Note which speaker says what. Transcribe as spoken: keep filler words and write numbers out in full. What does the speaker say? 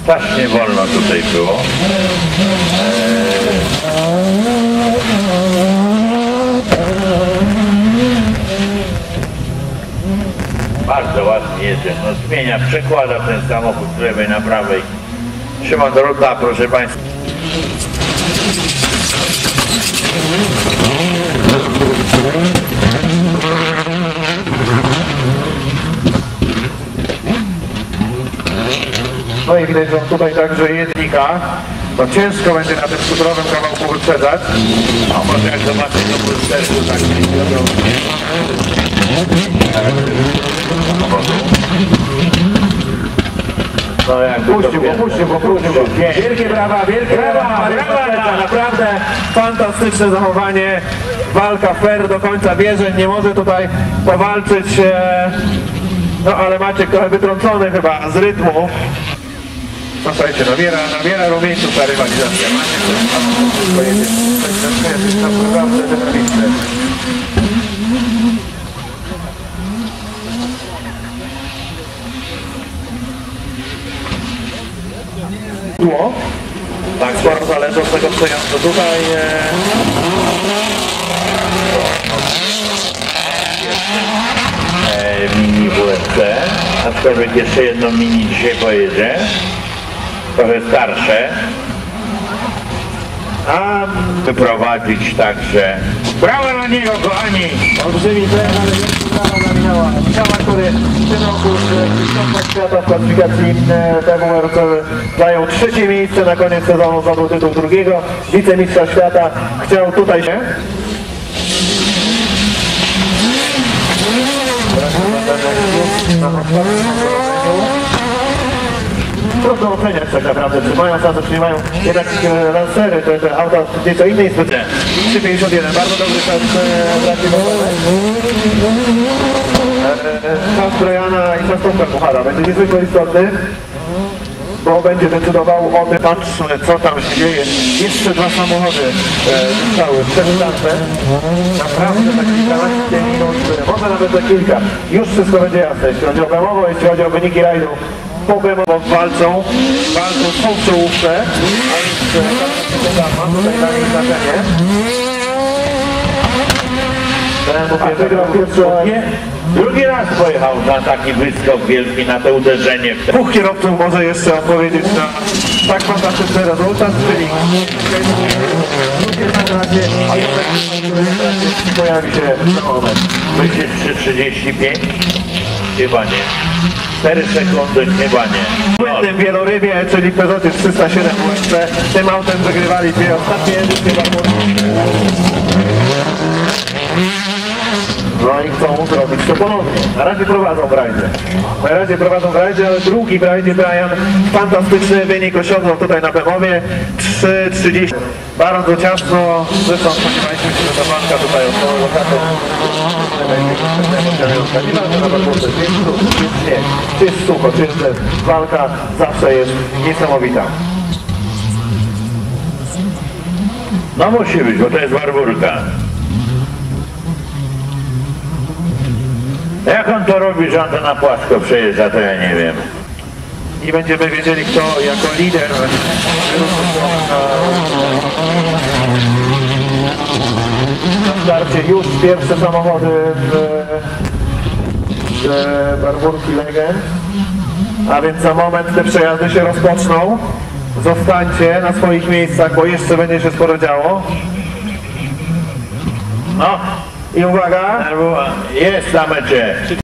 Speaker 1: Strasznie wolno tutaj było. Bardzo ładnie jedzie. No zmienia, przekłada ten samochód z lewej na prawej. Szymon Dorota, proszę Państwa.
Speaker 2: No i widać, że tutaj także jednika. No ciężko będzie na tym skuterowym kawałku wyprzedzać.
Speaker 1: A może jak zobaczyć do Polsterku, tak nie wiodą.
Speaker 2: No jak puścił go, puścił go, puścił go. Wielkie brawa, wielkie brawa, brawa, naprawdę fantastyczne zachowanie. Walka fair do końca, wierzę, nie może tutaj powalczyć. No ale Maciek trochę wytrącony chyba z rytmu. Słuchajcie, nabiera, nabiera rumieńców ta rywalizacja. Maciek to jest naprawdę dynamiczne. Tło. Tak, sporo zależy od tego przejazdu. Tutaj e...
Speaker 1: e, mini W S C, aczkolwiek jeszcze jedno mini dzisiaj pojedzie. Trochę starsze. A wyprowadzić także. Brawo na niego, kochani!
Speaker 2: Olbrzymi ten, ale jest brawa na Michała. Michała, który w tym roku mistrzostwa świata w klasyfikacji T W R C zajął trzecie miejsce na koniec sezonu, zdobył tytuł drugiego wicemistrza świata. Chciał tutaj się. Trudno oceniać tak naprawdę, czy mają szansę, czy nie mają. Jednak e, lancery, te, te auta w nieco innej instytucji. trzy pięćdziesiąt jeden, bardzo dobry czas Braci Czas Brajana i czas Tomka Puchara będzie niezwykle istotny, bo będzie decydował o tym, patrz co tam się dzieje. Jeszcze dwa samochody e, zostały przed startem. Naprawdę za kilkanaście minut, może nawet za kilka. Już wszystko będzie jasne, jeśli chodzi o Bemowo, jeśli chodzi o wyniki rajdu. Po Bemowo walczą, walczą są w czołówce, a więc ma tutaj na niej znaczenie. Ten wygrał pierwszy
Speaker 1: Nie, drugi raz pojechał na taki wyskok wielki, na to uderzenie.
Speaker 2: Dwóch kierowców może jeszcze odpowiedzieć na tak fantastyczny rezultat, czyli na razie, a już pojawi się na moment.
Speaker 1: Myślisz trzy trzydzieści pięć? Chyba nie. cztery sekundy, chyba nie.
Speaker 2: W błędnym wielorybie, czyli Peugeotie trzysta siedem W S C, tym autem wygrywali dwie ostatnie edycje Barburki. No i chcą zrobić to ponownie. Na razie prowadzą w rajdzie. Na razie prowadzą w rajdzie, ale drugi w rajdzie Brian fantastyczny wynik osiągnął tutaj na Bemowie. trzy trzydzieści. Bardzo ciasno. Zresztą spodziewaliśmy się, że ta walka tutaj od całego kartu. Nie, czy jest sucho, czy jest walka zawsze jest niesamowita.
Speaker 1: No musi być, bo to jest Barburka. Jak on to robi, że on to na płasko przejeżdża, to ja nie wiem.
Speaker 2: I będziemy wiedzieli, kto jako lider na starcie już pierwsze samochody z, z Barburki Legend. A więc za moment te przejazdy się rozpoczną. Zostańcie na swoich miejscach, bo jeszcze będzie się sporo działo.
Speaker 1: No,
Speaker 2: I uwaga!
Speaker 1: jest na mecie.